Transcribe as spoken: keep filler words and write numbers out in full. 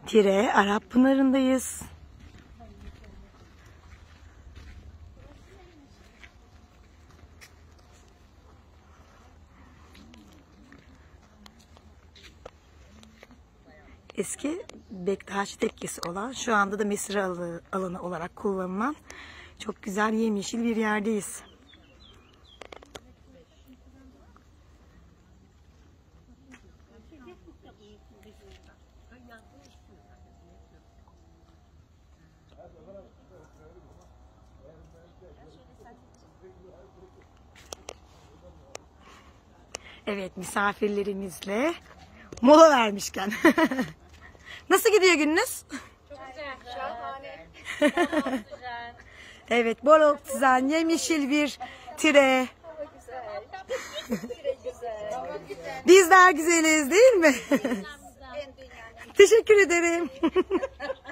Tire Arap Pınarı'ndayız. Eski Bektaşi Tekkesi olan, şu anda da mesire alanı olarak kullanılan çok güzel yemyeşil bir yerdeyiz. Evet, misafirlerimizle mola vermişken. Nasıl gidiyor gününüz? Çok güzel. Şahane. Evet, bol oksijen, yemyeşil bir tire. Hava güzel. Tire güzel. Hava güzel. Bizler güzeliz değil mi? En dünyanın. Teşekkür ederim.